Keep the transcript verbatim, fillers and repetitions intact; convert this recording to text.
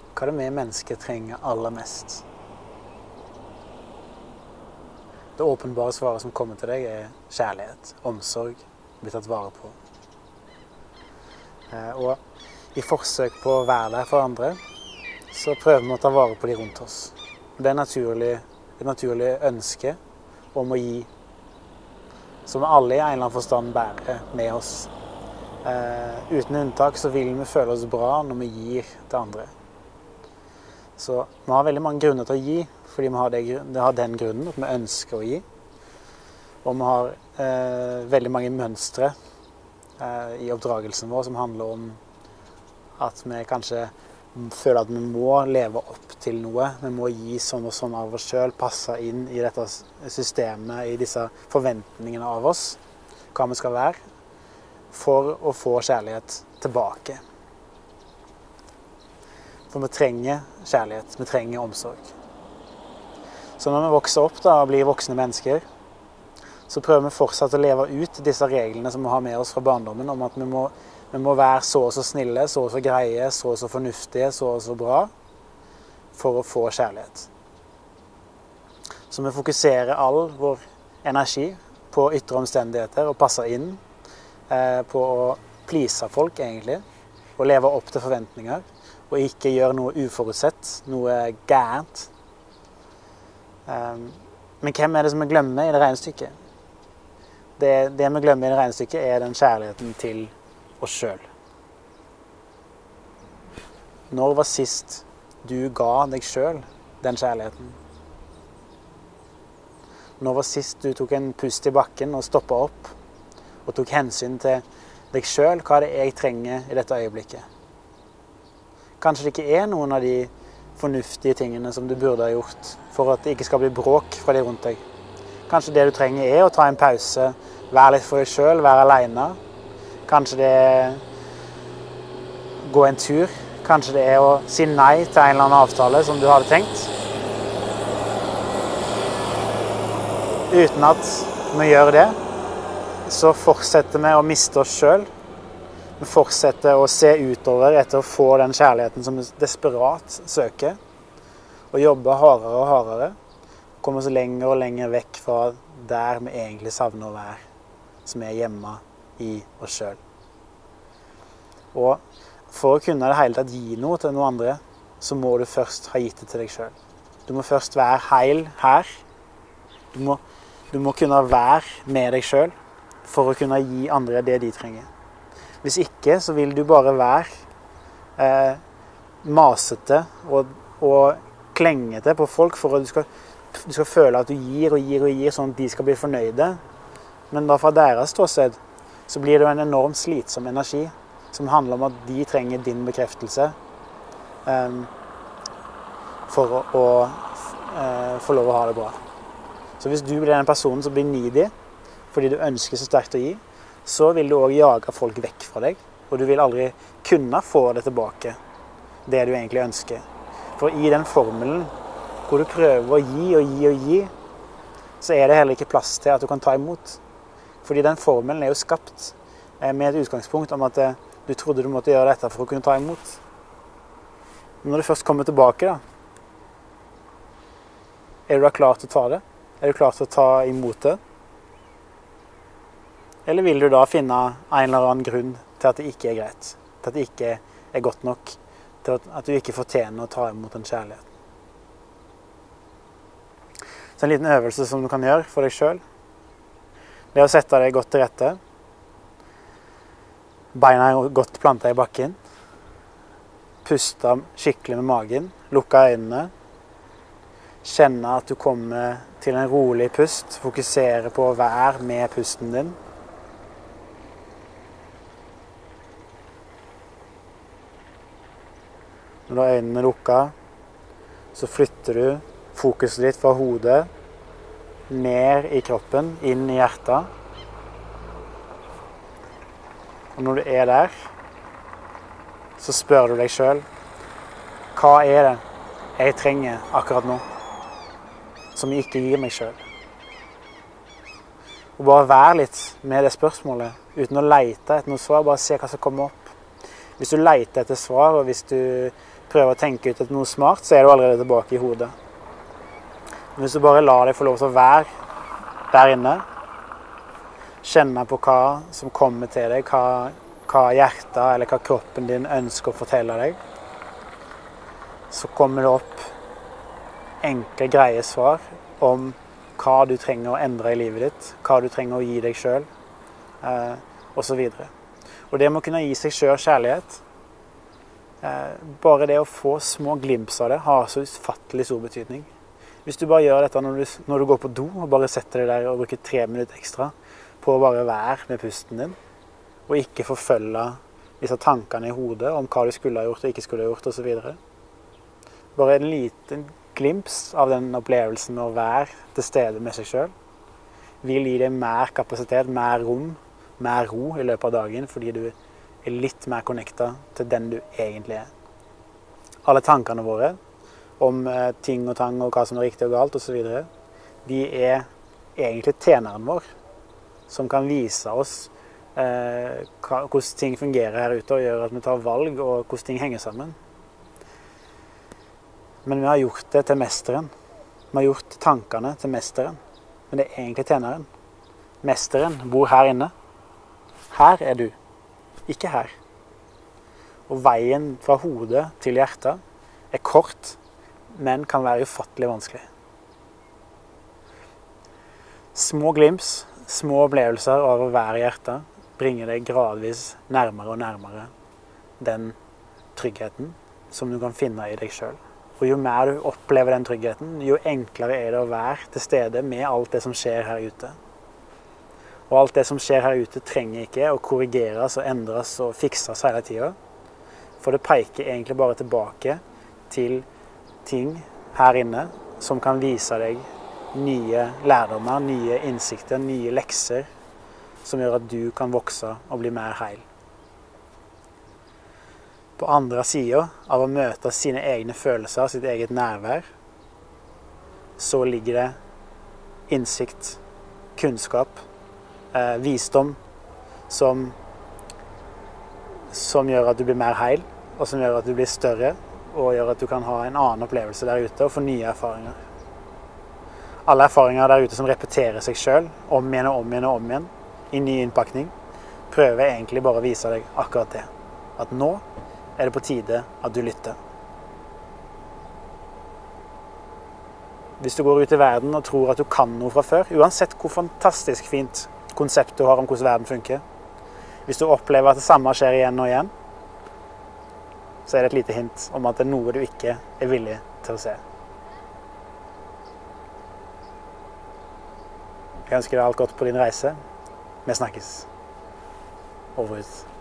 Hva er det vi mennesker trenger aller mest? Det åpenbare svaret som kommer til deg er kjærlighet, omsorg, bli tatt vare på. Og i forsøk på å være der for andre, så prøver vi å ta vare på de rundt oss. Det er naturlig, et naturlig ønske om å gi, som alle i en eller annen forstand bærer med oss. Eh, uten unntak så vil vi føle oss bra når vi gir til andre. Så vi har veldig mange grunner til å gi, fordi vi har, det, det har den grunnen at vi ønsker å gi. Og vi har eh, veldig mange mønstre eh, i oppdragelsen vår som handler om at vi kanskje føler at vi må leve opp til noe. Vi må gi sånn og sånn av oss selv, passe inn i dette systemet, i disse forventningene av oss, hva vi skal være, for å få kjærlighet tilbake. For vi trenger kjærlighet, vi trenger omsorg. Så når vi vokser opp da, og blir voksne mennesker, så prøver vi fortsatt å leve ut disse reglene som vi har med oss fra barndommen, om at vi må, vi må være så og så snille, så og så greie, så og så fornuftige, så og så bra, for å få kjærlighet. Så vi fokuserer all vår energi på ytre omstendigheter og passer inn eh, på å please folk egentlig, og leve opp til forventninger, og ikke gjøre noe uforutsett, noe gærent. Um, men hvem er det som vi glemmer i det regnestykket? Det, det vi glemmer i det regnestykket er den kjærligheten til oss selv. Når var sist du ga deg selv den kjærligheten? Når var sist du tok en pust i bakken og stoppet opp og tok hensyn til deg selv? Hva er det jeg trenger i dette øyeblikket? Kanskje det ikke er noen av de fornuftige tingene som du burde ha gjort for at det ikke skal bli bråk fra de rundt deg. Kanskje det du trenger er å ta en pause, være litt for deg selv, være alene. Kanskje det er gå en tur. Kanskje det er å si nei til en eller annen avtale som du hadde tenkt. Uten at vi gjør det, så fortsetter vi å miste oss selv. Vi fortsetter å se utover etter å få den kjærligheten som vi desperat søker, og jobbe hardere og hardere, og komme så lenger og lenger vekk fra der vi egentlig savner å være, som er hjemme i oss selv. Og for å kunne det hele tatt gi noe til noen andre, så må du først ha gitt det til deg selv. Du må først være heil her. Du må, du må kunne være med deg selv for å kunne gi andre det de trenger. Hvis ikke, så vil du bare være eh, masete og, og klengete på folk for at du skal, du skal føle at du gir og gir og gir, sånn at de skal bli fornøyde. Men da fra deres ståsted, så blir det en enormt slitsom energi, som handler om at de trenger din bekreftelse eh, for å, å eh, få lov å ha det bra. Så hvis du blir den personen som blir needy, fordi du ønsker så sterkt å gi, så vil du også jage folk vekk fra deg, og du vil aldri kunne få det tilbake, det du egentlig ønsker. For i den formelen hvor du prøver å gi og gi og gi, så er det heller ikke plass til at du kan ta imot. Fordi den formelen er jo skapt med et utgangspunkt om at du trodde du måtte gjøre dette for å kunne ta imot. Men når du først kommer tilbake, da, er du da klar til å ta det? Er du klar til å ta imot det? Eller vil du da finne en eller annen grunn til at det ikke er greit, til at det ikke er godt nok, til at du ikke fortjener å ta imot den kjærligheten? Så en liten øvelse som du kan gjøre for deg selv, det er å sette deg godt til rette. Beina er godt plantet i bakken. Puste skikkelig med magen, lukke øynene. Kjenne at du kommer til en rolig pust, fokusere på å være med pusten din. Når du har øynene lukket, så flytter du fokuset ditt fra hodet ned i kroppen, inn i hjertet. Og når du er der, så spør du deg selv, hva er det jeg trenger akkurat nå, som jeg ikke gir meg selv? Og bare være litt med det spørsmålet, uten å lete etter noe svar, bare se hva som kommer opp. Hvis du leter etter svar, og hvis du prøver å tenke ut noe smart, så er du allerede tilbake i hodet. Men hvis du bare lar deg få lov til å være der inne, kjenne på hva som kommer til deg, hva, hva hjertet eller hva kroppen din ønsker å fortelle deg, så kommer det opp enkle, greie svar om hva du trenger å endre i livet ditt, hva du trenger å gi deg selv, eh, og så videre. Og det må kunne gi seg selv kjærlighet. Eh, bare det å få små glimps av det har så ufattelig stor betydning. Hvis du bare gjør dette når du, når du går på do, og bare setter deg der og bruker tre minutter ekstra på å bare være med pusten din, og ikke forfølge disse tankene i hodet om hva du skulle ha gjort og ikke skulle ha gjort, og så videre. Bare en liten glimps av den opplevelsen med å være til stede med seg selv vil gi deg mer kapasitet, mer rom, mer ro i løpet av dagen, fordi du er litt mer connectet til den du egentlig er. Alle tankene våre om eh, ting og tang og hva som er riktig og galt og så videre, de er egentlig tjeneren vår, som kan vise oss eh, hva, hvordan ting fungerer her ute og gjør at vi tar valg og hvordan ting henger sammen. Men vi har gjort det til mesteren. Vi har gjort tankene til mesteren. Men det er egentlig tjeneren. Mesteren bor her inne. Her er du. Ikke her. Og veien fra hodet til hjertet er kort, men kan være ufattelig vanskelig. Små glimps, små opplevelser av å være i hjertet, bringer deg gradvis nærmere og nærmere den tryggheten som du kan finne i deg selv. Og jo mer du opplever den tryggheten, jo enklere er det å være til stede med alt det som skjer her ute. Og alt det som skjer her ute trenger ikke å korrigeres og endres og fikses hele tiden. For det peker egentlig bare tilbake til ting her inne som kan vise deg nye lærdommer, nye innsikter, nye lekser som gjør at du kan vokse og bli mer heil. På andre siden av å møte sine egne følelser, sitt eget nærvær, så ligger det innsikt, kunnskap, eh, visdom, som, som gjør at du blir mer heil, og som gjør at du blir større, og gjør at du kan ha en annen opplevelse der ute og få nye erfaringer. Alle erfaringer der ute som repeterer seg selv, om igjen og om igjen og om igjen, i ny innpakning, prøver egentlig bare å vise deg akkurat det. At nå er det på tide at du lytter. Hvis du går ut i verden og tror at du kan noe fra før, uansett hvor fantastisk fint konsept du har om hvordan verden funker, hvis du opplever at det samme skjer igjen og igjen, så er det et lite hint om at det er noe du ikke er villig til å se. Jeg ønsker deg alt godt på din reise. Vi snakkes. Over ut.